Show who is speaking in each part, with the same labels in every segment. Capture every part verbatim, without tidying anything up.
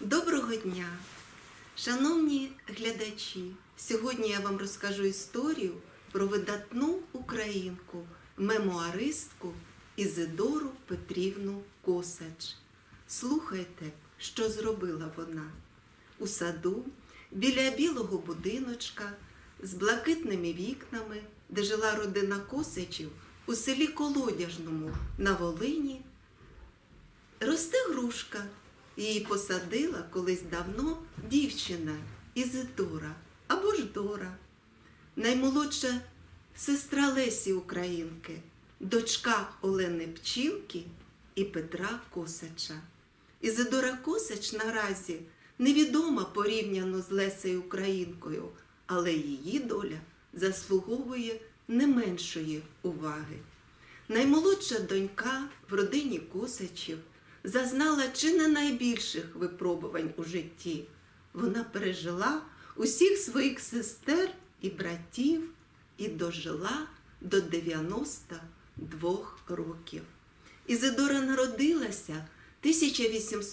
Speaker 1: Доброго дня, шановні глядачі! Сьогодні я вам розкажу історію про видатну українку, мемуаристку Ізидору Петрівну Косач. Слухайте, що зробила вона. У саду, біля білого будиночка, з блакитними вікнами, де жила родина Косачів, у селі Колодяжному на Волині, росте грушка. Її посадила колись давно дівчина Ізидора або ж Дора, наймолодша сестра Лесі Українки, дочка Олени Пчілки і Петра Косача. Ізидора Косач наразі невідома порівняно з Лесею Українкою, але її доля заслуговує не меншої уваги. Наймолодша донька в родині Косачів зазнала чи не найбільших випробувань у житті. Вона пережила усіх своїх сестер і братів і дожила до дев'яноста двох років. Ізидора народилася в тисяча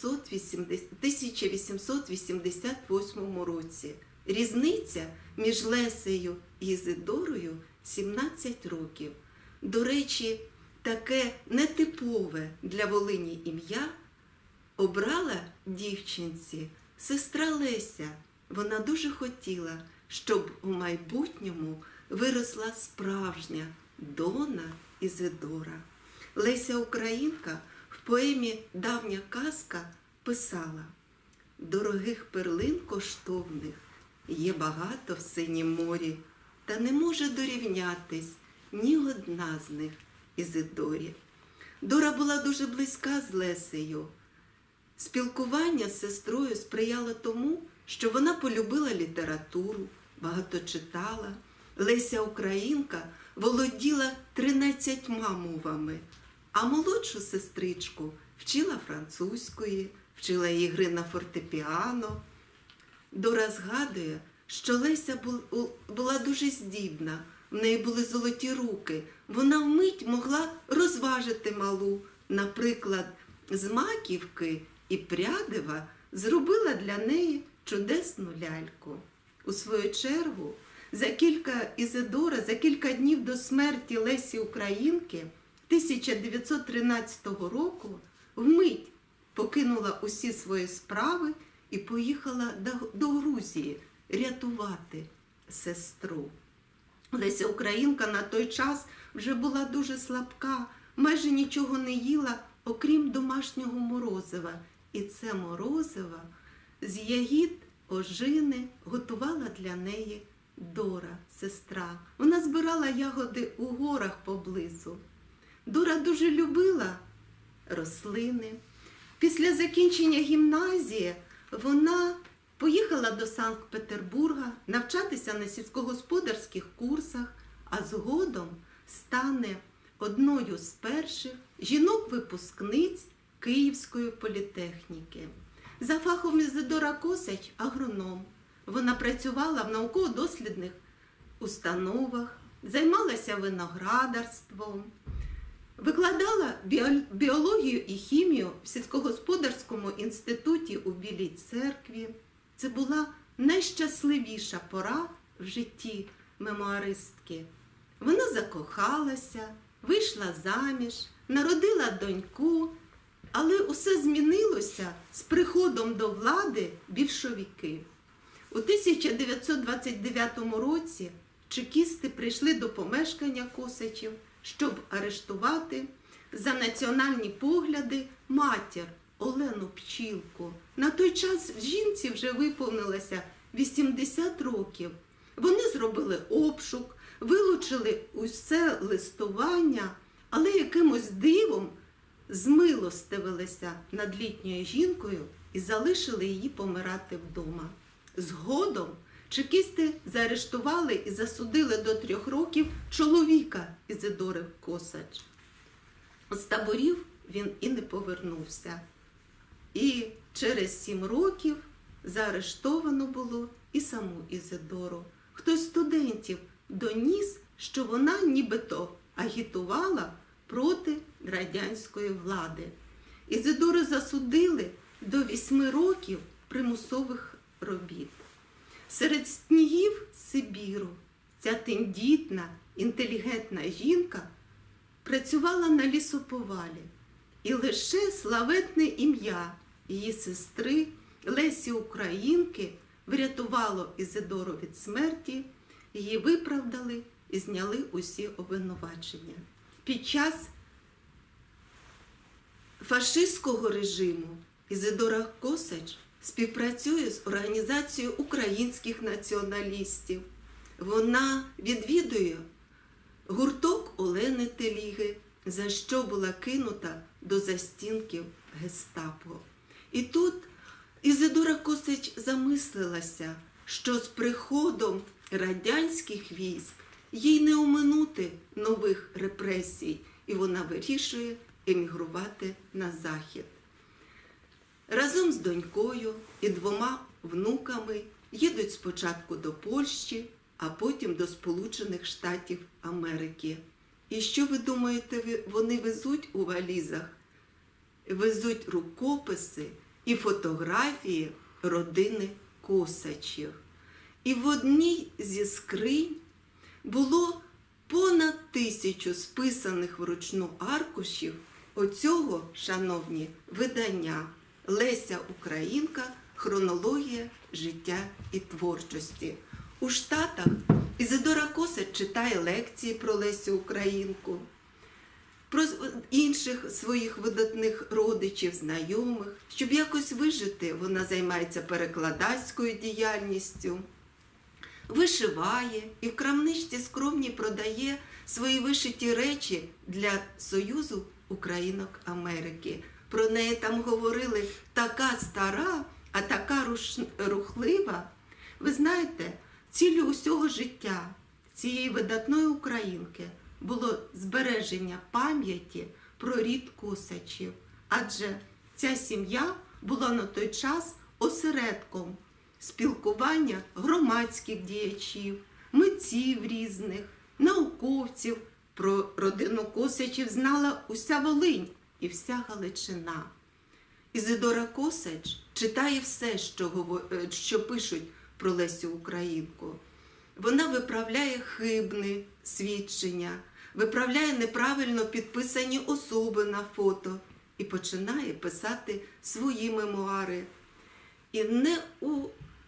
Speaker 1: вісімсот вісімдесят восьмому році. Різниця між Лесею і Ізидорою сімнадцять років. До речі, таке нетипове для Волині ім'я обрала дівчинці сестра Леся. Вона дуже хотіла, щоб у майбутньому виросла справжня Дона Ізидора. Леся Українка в поемі «Давня казка» писала: «Дорогих перлин коштовних є багато в синім морі, та не може дорівнятись ні одна з них Ізидорі». Дора була дуже близька з Лесею. Спілкування з сестрою сприяло тому, що вона полюбила літературу, багато читала. Леся Українка володіла тринадцятьма мовами, а молодшу сестричку вчила французької, вчила її гри на фортепіано. Дора згадує, що Леся була дуже здібна, в неї були золоті руки. Вона вмить могла розважити малу. Наприклад, з маківки і прядива зробила для неї чудесну ляльку. У свою чергу, за кілька Ізидора, за кілька днів до смерті Лесі Українки тисяча дев'ятсот тринадцятого року вмить покинула усі свої справи і поїхала до Грузії рятувати сестру. Леся Українка на той час вже була дуже слабка, майже нічого не їла, окрім домашнього морозива. І це морозиво з ягід ожини готувала для неї Дора, сестра. Вона збирала ягоди у горах поблизу. Дора дуже любила рослини. Після закінчення гімназії вона поїхала до Санкт-Петербурга навчатися на сільськогосподарських курсах, а згодом стане одною з перших жінок-випускниць Київської політехніки. За фахом Ізидора Косач – агроном. Вона працювала в науково-дослідних установах, займалася виноградарством, викладала біологію і хімію в сільськогосподарському інституті у Білій Церкві. Це була найщасливіша пора в житті мемуаристки. Вона закохалася, вийшла заміж, народила доньку, але усе змінилося з приходом до влади більшовиків. У тисяча дев'ятсот двадцять дев'ятому році чекісти прийшли до помешкання Косачів, щоб арештувати за національні погляди матір Олену Пчілку. На той час жінці вже виповнилося вісімдесят років. Вони зробили обшук, вилучили усе листування, але якимось дивом змилостивилися над літньою жінкою і залишили її помирати вдома. Згодом чекісти заарештували і засудили до трьох років чоловіка Ізидори Косач. З таборів він і не повернувся. І через сім років заарештовано було і саму Ізидору. Хтось з студентів доніс, що вона нібито агітувала проти радянської влади. Ізидору засудили до вісьми років примусових робіт. Серед снігів Сибіру ця тендітна, інтелігентна жінка працювала на лісоповалі. І лише славетне ім'я її сестри Лесі Українки врятувало Ізидору від смерті, її виправдали і зняли усі обвинувачення. Під час фашистського режиму Ізидора Косач співпрацює з Організацією українських націоналістів. Вона відвідує гурток Олени Теліги, за що була кинута до застінків гестапо. І тут Ізидора Косач замислилася, що з приходом радянських військ їй не оминути нових репресій, і вона вирішує емігрувати на Захід. Разом з донькою і двома внуками їдуть спочатку до Польщі, а потім до Сполучених Штатів Америки. І що ви думаєте, вони везуть у валізах? Везуть рукописи і фотографії родини Косачів. І в одній зі скринь було понад тисячу списаних вручну аркушів оцього, шановні, видання «Леся Українка. Хронологія життя і творчості». У Штатах Ізидора Косач читає лекції про Лесю Українку, про інших своїх видатних родичів, знайомих. Щоб якось вижити, вона займається перекладацькою діяльністю, вишиває і в крамничці скромні продає свої вишиті речі для Союзу Українок Америки. Про неї там говорили така стара, а така рухлива. Ви знаєте, ціллю усього життя цієї видатної українки було збереження пам'яті про рід Косачів. Адже ця сім'я була на той час осередком спілкування громадських діячів, митців різних, науковців. Про родину Косачів знала уся Волинь і вся Галичина. Ізидора Косач читає все, що, що пишуть про Лесю Українку. Вона виправляє хибні свідчення, виправляє неправильно підписані особи на фото і починає писати свої мемуари. І не у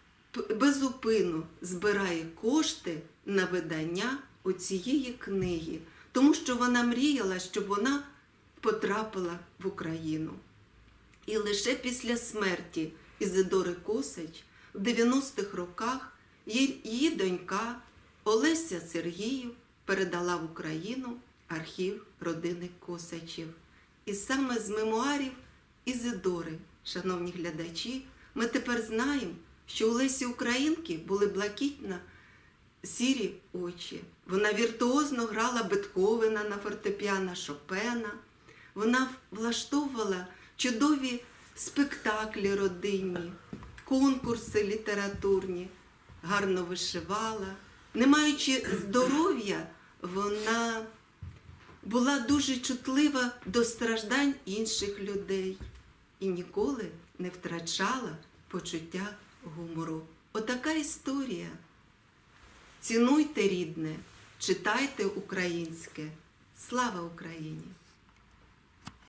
Speaker 1: безупину збирає кошти на видання оцієї книги, тому що вона мріяла, щоб вона потрапила в Україну. І лише після смерті Ізидори Косач в дев'яностих роках її донька Олеся Сергіїв передала в Україну архів родини Косачів. І саме з мемуарів Ізидори, шановні глядачі, ми тепер знаємо, що у Лесі Українки були блакитно-сірі очі. Вона віртуозно грала Бетховена на фортепіано, Шопена. Вона влаштовувала чудові спектаклі родинні, конкурси літературні, гарно вишивала. Не маючи здоров'я, вона була дуже чутлива до страждань інших людей і ніколи не втрачала почуття гумору. Отака історія. Цінуйте рідне, читайте українське. Слава Україні!